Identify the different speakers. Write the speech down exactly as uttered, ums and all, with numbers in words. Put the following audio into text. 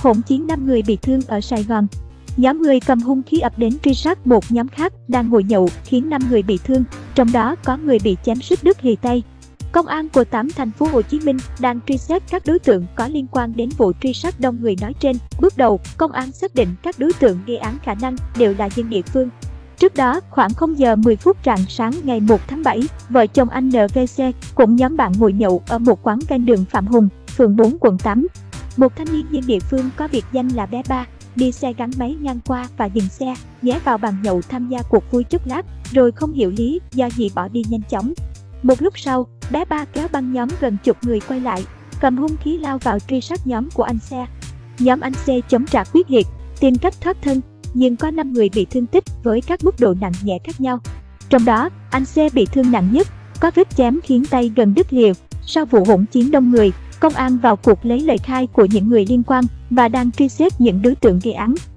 Speaker 1: Hỗn chiến năm người bị thương ở Sài Gòn. Nhóm người cầm hung khí ập đến truy sát một nhóm khác đang ngồi nhậu khiến năm người bị thương, trong đó có người bị chém suýt đứt lìa tay. Công an quận tám thành phố Hồ Chí Minh đang truy xét các đối tượng có liên quan đến vụ truy sát đông người nói trên. Bước đầu, công an xác định các đối tượng gây án khả năng đều là dân địa phương. Trước đó, khoảng không giờ mười phút rạng sáng ngày một tháng bảy, vợ chồng anh en vê xê cùng nhóm bạn ngồi nhậu ở một quán ven đường Phạm Hùng, phường bốn quận tám. Một thanh niên dân địa phương có biệt danh là bé Ba đi xe gắn máy ngang qua và dừng xe, ghé vào bàn nhậu tham gia cuộc vui chốc lát, rồi không hiểu lý do gì bỏ đi nhanh chóng. Một lúc sau, bé Ba kéo băng nhóm gần chục người quay lại, cầm hung khí lao vào truy sát nhóm của anh xe. Nhóm anh C chống trả quyết liệt, tìm cách thoát thân, nhưng có năm người bị thương tích với các mức độ nặng nhẹ khác nhau. Trong đó, anh C bị thương nặng nhất, có vết chém khiến tay gần đứt lìa. Sau vụ hỗn chiến đông người, công an vào cuộc lấy lời khai của những người liên quan và đang truy xét những đối tượng gây án.